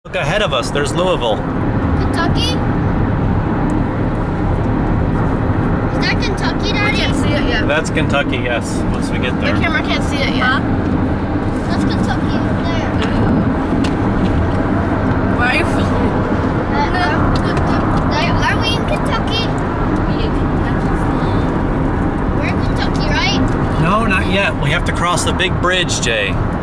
Look ahead of us, there's Louisville. Kentucky? Is that Kentucky, Daddy? I can't see it yet. That's Kentucky, yes, once we get there. The camera can't see it yet. Huh? That's Kentucky over there. Why are you filming? Are we in Kentucky? We're in Kentucky, right? No, not yet. We have to cross the big bridge, Jay.